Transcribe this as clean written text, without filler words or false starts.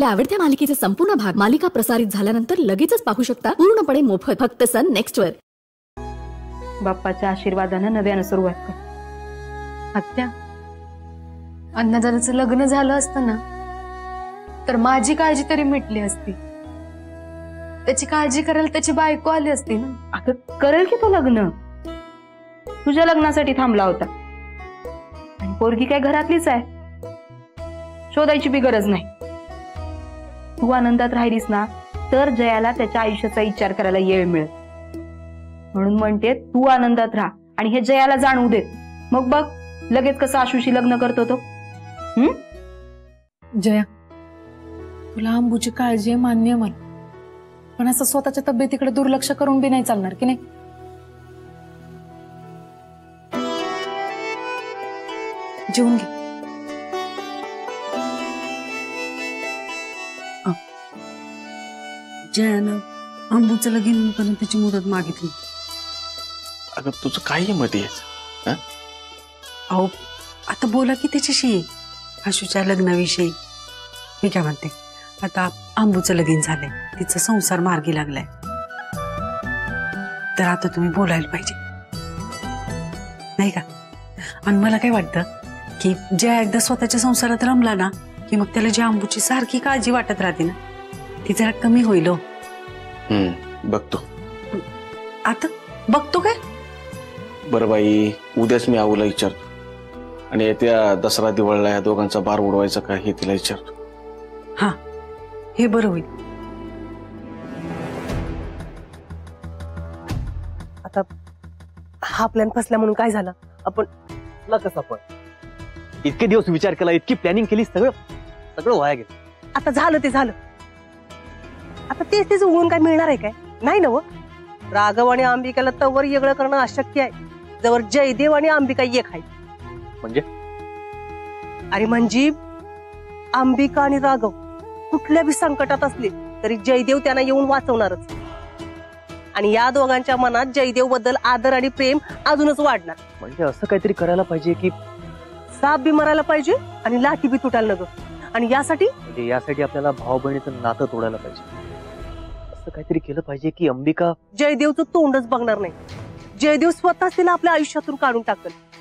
आपल्या आवडत्या मालिकेचे संपूर्ण भाग मालिका प्रसारित झाल्यानंतर लगेचच पाहू शकता पूर्णपणे मोफत फक्त सन नेक्स्ट वर। बाप्पाच्या आशीर्वादानं नव्यानं सुरुवात कर। आत्या, अण्णादादाचं लग्न झालं असतं ना तर माझी काळजी तरी मिटली असती। त्याची काळजी करायला त्याची बायको आली असती ना। अगं करेल की तो लग्न, तुझ्या लग्नासाठी थांबला होता आणि पोरगी काय घरातलीच आहे, शोधायची बी गरज नाही। तू आनंदात राहिलीस ना तर जयाला त्याच्या आयुष्याचा विचार करायला वेळ मिळेल। म्हणून म्हणते तू आनंदात राहा आणि हे जयाला जाणवू दे, मग बघ लगेच कसं आशुशी लग्न करतो तो। जया, तुला अंबूची काळजी आहे मान्य मला, पण असं स्वतःच्या तब्येतीकडे दुर्लक्ष करून बी नाही चालणार की नाही। जेवून घे। जयानं अंबूचं लगीन होईपर्यंत त्याची मुदत मागितली। अगं तुझं काही मत आहे? अहो आता बोला की त्याच्याशी आशूच्या लग्नाविषयी। मी काय म्हणते, आता अंबूचं लगीन झालंय, तिचा संसार मार्गी लागलाय, तर आता तुम्ही बोलायला पाहिजे नाही का। आणि मला काय वाटतं की जया एकदा स्वतःच्या संसारात रमला ना की मग त्याला जी अंबूची सारखी काळजी वाटत राहते ना ती जरा कमी होईल। बघतो आता बघतो काय। बरं बाई, उद्याच मी आऊला विचारतो आणि येत्या दसरा दिवाळीला या दोघांचा बार उडवायचा का हे तिला विचारतो। हा हे बरं होईल। आता हा प्लॅन फसला म्हणून काय झालं, आपण कसं पण इतके दिवस विचार केला, इतकी प्लॅनिंग केली, सगळं सगळं वाया गेलं। आता झालं ते झालं, आता तेच तेच उगवून काय मिळणार आहे काय, नाही ना। राघव आणि अंबिकाला तवर वेगळं करणं अशक्य आहे जवळ जयदेव आणि अंबिका एक आहे। म्हणजे अरे म्हणजे अंबिका आणि राघव कुठल्या बी संकटात असले तरी जयदेव त्यांना येऊन वाचवणारच, आणि या दोघांच्या मनात जयदेव बद्दल आदर आणि प्रेम अजूनच वाढणार। म्हणजे असं काहीतरी करायला पाहिजे की साप बी मरायला पाहिजे आणि लाठी बी तुटायला नको, आणि यासाठी म्हणजे यासाठी आपल्याला भाऊ बहिणीचं नातं तोडायला पाहिजे। असं काहीतरी केलं पाहिजे की अंबिका जयदेवचं तोंडच बघणार नाही, जयदेव स्वतःच तिला आपल्या आयुष्यातून काढून टाकल।